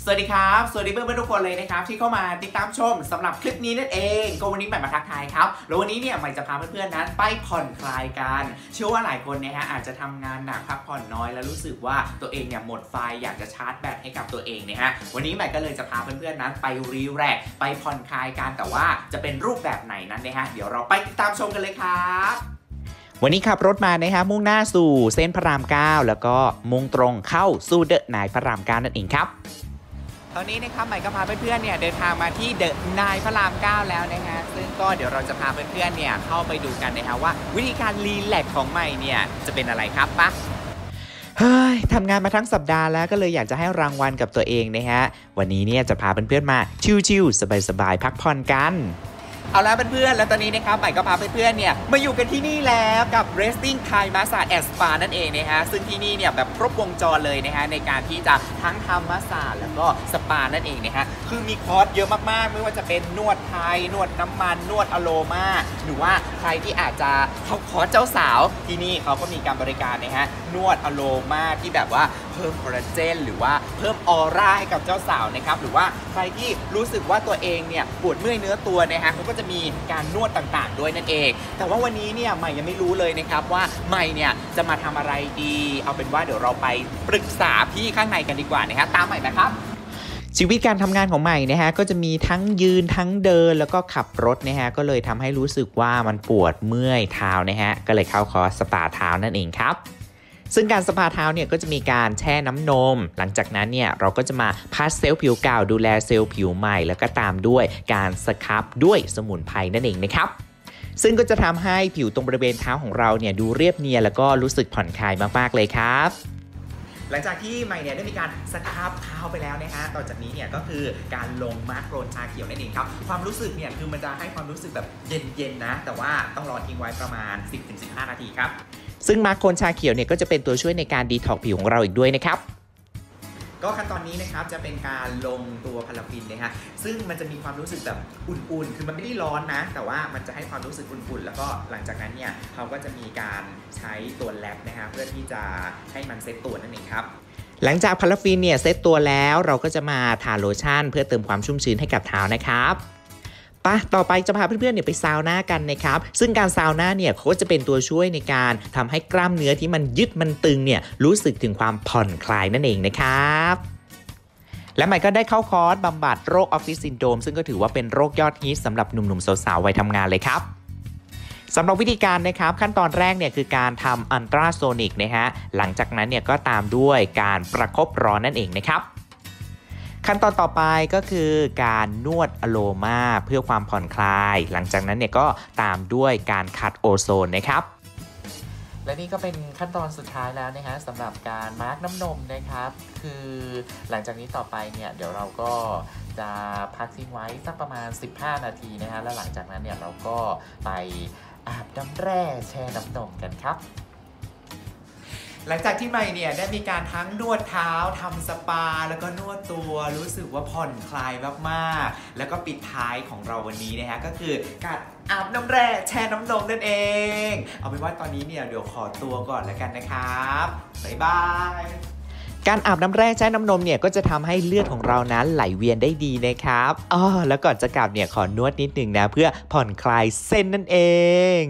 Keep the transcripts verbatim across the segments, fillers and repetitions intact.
สวัสดีครับสวัสดีเพื่อนๆทุกคนเลยนะครับที่เข้ามาติดตามชมสำหรับคลิปนี้นั่นเองก็วันนี้ใหม่มาทักทายครับแล้ววันนี้เนี่ยใหม่จะพาเพื่อนๆนั้นไปผ่อนคลายกันเชื่อว่าหลายคนนะฮะอาจจะทำงานหนักพักผ่อนน้อยแล้วรู้สึกว่าตัวเองเนี่ยหมดไฟอยากจะชาร์จแบตให้กับตัวเองนะฮะวันนี้ใหม่ก็เลยจะพาเพื่อนๆนั้นไปรีแลกซ์ไปผ่อนคลายกันแต่ว่าจะเป็นรูปแบบไหนนั้นนะฮะเดี๋ยวเราไปติดตามชมกันเลยครับวันนี้ขับรถมานะครับมุ่งหน้าสู่เส้นพระรามเก้าแล้วก็มุ่งตรงเข้าสู่เดอะนายพระรามเก้านั่นเองครับตอนนี้นะครับใหม่ก็พาเพื่อนๆเนี่ยเดินทางมาที่เดอะนายพระรามเก้าแล้วนะฮะซึ่งก็เดี๋ยวเราจะพาเพื่อนๆเนี่ยเข้าไปดูกันนะฮะว่าวิธีการรีแลกซ์ของใหม่เนี่ยจะเป็นอะไรครับปะเฮ้ยทำงานมาทั้งสัปดาห์แล้วก็เลยอยากจะให้รางวัลกับตัวเองนะฮะวันนี้เนี่ยจะพาเพื่อนๆมาชิลๆสบายๆพักผ่อนกันเอาละเพื่อนๆแล้วตอนนี้นะครับใหม่ก็พาเพื่อนๆเนี่ยมาอยู่กันที่นี่แล้วกับ Resting Thai Massage and Spa นั่นเองนะฮะซึ่งที่นี่เนี่ยแบบครบวงจรเลยนะฮะในการที่จะทั้งทำมัสซาจแล้วก็สปานั่นเองนะฮะคือมีคอร์สเยอะมากๆไม่ว่าจะเป็นนวดไทยนวดน้ำมันนวดอะโรมาหรือว่าใครที่อาจจะเข้าคอร์สเจ้าสาวที่นี่เขาก็มีการบริการนะฮะนวดอะโรมาที่แบบว่าเพิ่มคอลลาเจนหรือว่าเพิ่มออร่าให้กับเจ้าสาวนะครับหรือว่าใครที่รู้สึกว่าตัวเองเนี่ยปวดเมื่อยเนื้อตัวนะฮะเขาก็จะมีการนวดต่างๆด้วยนั่นเองแต่ว่าวันนี้เนี่ยใหม่ยังไม่รู้เลยนะครับว่าใหม่เนี่ยจะมาทำอะไรดีเอาเป็นว่าเดี๋ยวเราไปปรึกษาพี่ข้างในกันดีกว่านะฮะตามใหม่นะครับชีวิตการทำงานของใหม่นะฮะก็จะมีทั้งยืนทั้งเดินแล้วก็ขับรถนะฮะก็เลยทำให้รู้สึกว่ามันปวดเมื่อยเท้านะฮะก็เลยเข้าคอร์สสปาเท้านั่นเองครับซึ่งการสปาเท้าเนี่ยก็จะมีการแช่น้ำนมหลังจากนั้นเนี่ยเราก็จะมาพัดเซลล์ผิวเก่าดูแลเซลล์ผิวใหม่แล้วก็ตามด้วยการสครับด้วยสมุนไพรนั่นเองนะครับซึ่งก็จะทำให้ผิวตรงบริเวณเท้าของเราเนี่ยดูเรียบเนียนแล้วก็รู้สึกผ่อนคลายมากๆเลยครับหลังจากที่ใหม่เนี่ยได้มีการสครับเท้าไปแล้วนะฮะต่อจากนี้เนี่ยก็คือการลงมาร์กโกรนชาเขียวนั่นเองครับความรู้สึกเนี่ยคือมันจะให้ความรู้สึกแบบเย็นๆนะแต่ว่าต้องรอทิ้งไว้ประมาณ สิบถึงสิบห้า นาทีครับซึ่งมาร์กโกรนชาเขียวเนี่ยก็จะเป็นตัวช่วยในการดีท็อกผิวของเราอีกด้วยนะครับก็ขั้นตอนนี้นะครับจะเป็นการลงตัวพาราฟินนะฮะซึ่งมันจะมีความรู้สึกแบบอุ่นๆคือมันไม่ได้ร้อนนะแต่ว่ามันจะให้ความรู้สึกอุ่นๆแล้วก็หลังจากนั้นเนี่ยเขาก็จะมีการใช้ตัวแลบนะฮะเพื่อที่จะให้มันเซตตัวนั่นเองครับหลังจากพาราฟินเนี่ยเซตตัวแล้วเราก็จะมาทาโลชั่นเพื่อเติมความชุ่มชื้นให้กับเท้านะครับปะต่อไปจะพาเพื่อนๆเนี่ยไปซาวน่ากันนะครับซึ่งการซาวน่าเนี่ยเขาก็จะเป็นตัวช่วยในการทำให้กล้ามเนื้อที่มันยึดมันตึงเนี่ยรู้สึกถึงความผ่อนคลายนั่นเองนะครับและใหม่ก็ได้เข้าคอร์สบำบัดโรคออฟฟิศซินโดรมซึ่งก็ถือว่าเป็นโรคยอดฮิตสำหรับหนุ่มๆสาวๆวัยทำงานเลยครับสำหรับวิธีการนะครับขั้นตอนแรกเนี่ยคือการทำอัลตราโซนิกนะฮะหลังจากนั้นเนี่ยก็ตามด้วยการประคบร้อนนั่นเองนะครับขั้นตอนต่อไปก็คือการนวดอะโรมาเพื่อความผ่อนคลายหลังจากนั้นเนี่ยก็ตามด้วยการขัดโอโซนนะครับและนี่ก็เป็นขั้นตอนสุดท้ายแล้วนะฮะสำหรับการมาร์กน้ำนมนะครับคือหลังจากนี้ต่อไปเนี่ยเดี๋ยวเราก็จะพักทิ้งไว้สักประมาณสิบห้านาทีนะฮะแล้วหลังจากนั้นเนี่ยเราก็ไปอาบน้ำแร่แช่น้ำนมกันครับหลังจากที่ใหม่เนี่ยได้มีการทั้งนวดเท้าทำสปาแล้วก็นวดตัวรู้สึกว่าผ่อนคลายมากๆแล้วก็ปิดท้ายของเราวันนี้นะฮะก็คือการอาบน้ำแร่แช่น้ำนมนั่นเองเอาเป็นว่าตอนนี้เนี่ยเดี๋ยวขอตัวก่อนแล้วกันนะครับบ๊ายบายการอาบน้ำแร่แช่น้ำนมเนี่ยก็จะทำให้เลือดของเรานั้นไหลเวียนได้ดีนะครับอ๋อแล้วก่อนจะกลับเนี่ยขอนวดนิดหนึ่งนะเพื่อผ่อนคลายเส้นนั่นเอง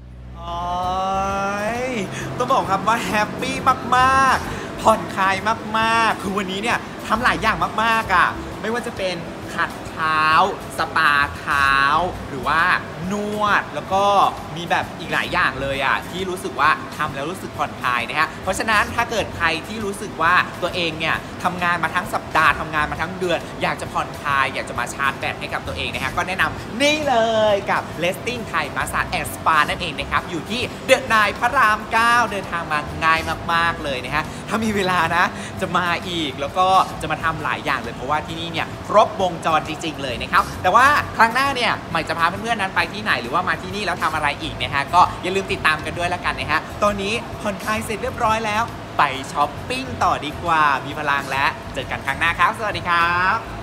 ต้องบอกครับว่าแฮปปี้มากๆผ่อนคลายมากๆคือวันนี้เนี่ยทำหลายอย่างมากๆอ่ะไม่ว่าจะเป็นขัดเท้าสปาเท้าหรือว่านวดแล้วก็มีแบบอีกหลายอย่างเลยอ่ะที่รู้สึกว่าทำแล้วรู้สึกผ่อนคลายนะฮะเพราะฉะนั้นถ้าเกิดใครที่รู้สึกว่าตัวเองเนี่ยทำงานมาทั้งสัปดาห์ทำงานมาทั้งเดือนอยากจะผ่อนคลายอยากจะมาชาร์จแบตให้กับตัวเองนะฮะก็แนะนำนี่เลยกับ Resting Thai Massage and Spa นั่นเองนะครับอยู่ที่เดอะนายพระรามเก้าเดินทางมาง่ายมากๆเลยนะฮะถ้ามีเวลานะจะมาอีกแล้วก็จะมาทำหลายอย่างเลยเพราะว่าที่นี่เนี่ยครบวงจรจริงๆเลยนะครับแต่ว่าครั้งหน้าเนี่ยใหม่จะพาเพื่อนๆนั้นไปที่ไหนหรือว่ามาที่นี่แล้วทำอะไรอีกนะฮะก็อย่าลืมติดตามกันด้วยละกันนะฮะตอนนี้ผ่อนคลายเสร็จเรียบร้อยแล้วไปช้อปปิ้งต่อดีกว่ามีพลังแล้วเจอกันครั้งหน้าครับสวัสดีครับ